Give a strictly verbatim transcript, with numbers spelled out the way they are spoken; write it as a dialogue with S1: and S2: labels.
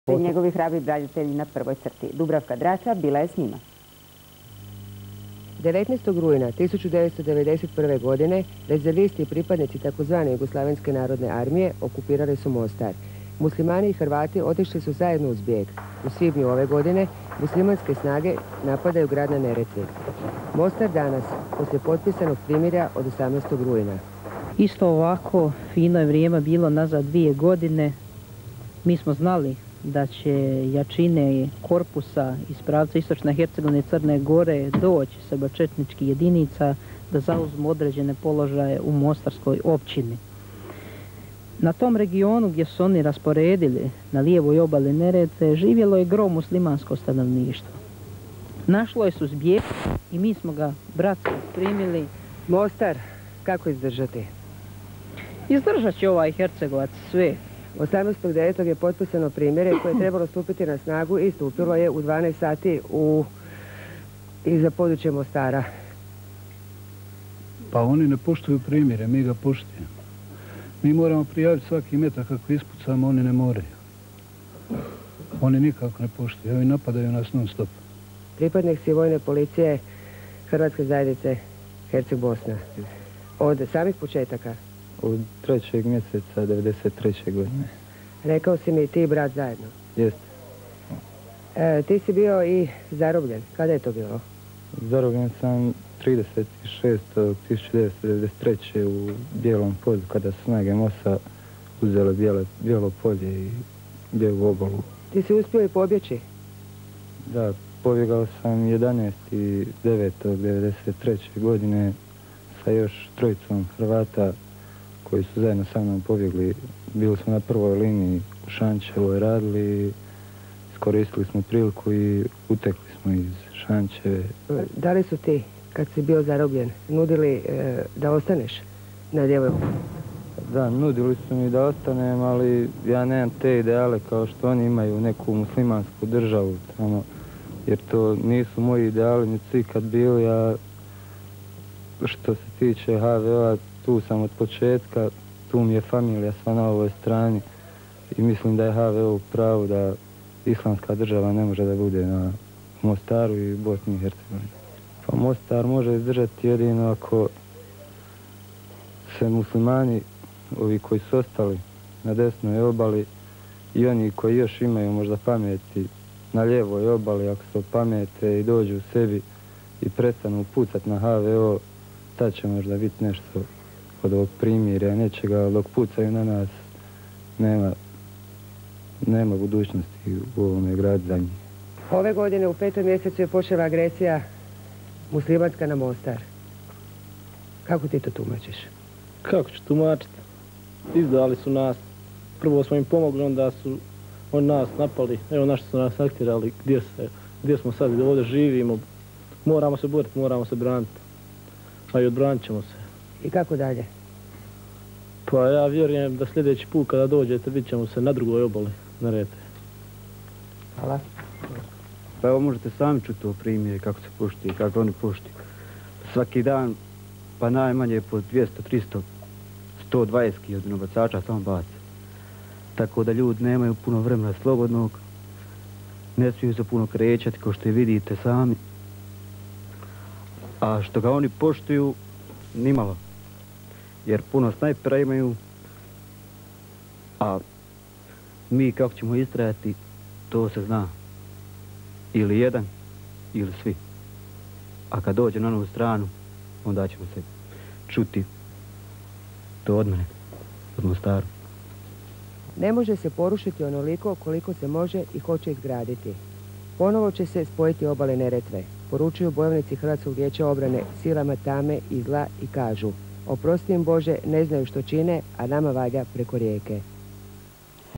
S1: Njegovi hrabri branitelji na prvoj crti. Dubravka Drača bila je s njima.
S2: devetnaestog rujna tisuću devetsto devedeset prve. godine rezervisti i pripadnici tzv. Jugoslavenske narodne armije okupirali su Mostar. Muslimani i Hrvati otišli su zajedno uz bijeg. U svibnju ove godine muslimanske snage napadaju grad na Neretvi. Mostar danas, poslije potpisanog primirja od osamnaestog rujna.
S3: Isto ovako fino je vrijeme bilo nazad dvije godine. Mi smo znali da će jačine korpusa iz pravca Istočne Hercegovine i Crne Gore doći srbočetničkih jedinica da zauzmu određene položaje u Mostarskoj općini. Na tom regionu gdje su oni rasporedili na lijevoj obali Neretve živjelo je gro muslimansko stanovništvo. Našlo je suzbijeg i mi smo ga bratski primili.
S2: Mostar, kako izdržati?
S3: Izdržat će ovaj Hercegovac sve.
S2: osamnaestog devetog je potpisano primjere koje je trebalo stupiti na snagu i stupilo je u dvanaest sati u... iza područja Mostara.
S4: Pa oni ne poštuju primjere, mi ga poštujemo. Mi moramo prijaviti svaki metak kako ispucamo, oni ne moraju. Oni nikako ne poštuju, ovi napadaju nas non stop.
S2: Pripadnik si vojne policije Hrvatske zajednice Herceg-Bosna. Od samih početaka?
S5: Od trećeg mjeseca devedeset treće. godine.
S2: Rekao si mi ti i brat zajedno.
S5: Jeste.
S2: E, ti si bio i zarobljen. Kada je to bilo?
S5: Zarobljen sam trideset šestog tisuću devetsto devedeset treće. u Bijelom polju, kada su snage MOS-a uzele bijele, bijelo polje i bijelu obalu.
S2: Ti si uspio i pobjeći?
S5: Da, pobjegao sam jedanaestog devetog devedeset treće. godine sa još trojicom Hrvata koji su zajedno sa mnom pobjegli. Bili smo na prvoj liniji u Šančevoj radili, iskoristili smo priliku i utekli smo iz Šančeve.
S2: Da li su ti, kad si bio zarobljen, nudili e, da ostaneš na lijevoj?
S5: Da, nudili su mi da ostanem, ali ja nemam te ideale kao što oni imaju neku muslimansku državu tamo, jer to nisu moji ideali, ni svi kad bili, a što se tiče ha ve o-a, tu sam od početka, tu mi je familija sva na ovoj strani i mislim da je ha ve o u pravu da islamska država ne može da bude na Mostaru i Bosni i Hercegovini. Pa Mostar može izdržati jedino ako se muslimani, ovi koji su ostali na desnoj obali i oni koji još imaju možda pameti na lijevoj obali, ako se opamete i dođu u sebi i prestanu pucati na ha ve o, tad će možda biti nešto od ovog primirja, nečega, dok pucaju na nas, nema, nema budućnosti u ovome gradu za njih.
S2: Ove godine u petom mjesecu je počela agresija muslimanska na Mostar. Kako ti to tumačiš?
S6: Kako ću tumačiti? Izdali su nas. Prvo smo im pomogli, onda su oni nas napali. Evo našto su nas aktirali, gdje, se, gdje smo sad, gdje ovdje živimo. Moramo se boriti, moramo se braniti. A i odbranit ćemo se.
S2: I kako dalje?
S6: Pa ja vjerujem da sljedeći put kada dođete vidit ćemo se na drugoj obali Neretve.
S2: Hvala.
S7: Pa evo možete sami čuti to primjer kako se poštuje, kako oni poštuju. Svaki dan pa najmanje po dvjesto, tristo, sto dvadeset kilograma bacača samo baca. Tako da ljudi nemaju puno vremena slobodnog, ne smiju se puno krećati kao što i vidite sami. A što ga oni poštuju, nimalo. Jer puno snajpera imaju, a mi kako ćemo istrajati, to se zna. Ili jedan, ili svi. A kad dođe na novu stranu, onda ćemo se čuti to od mene, od Mostaru.
S2: Ne može se porušiti onoliko koliko se može i hoće izgraditi. Ponovo će se spojiti obale Neretve, poručuju bojovnici Hrvatskog vijeća obrane silama tame i zla i kažu: oprosti im Bože, ne znaju što čine, a nama valja preko rijeke.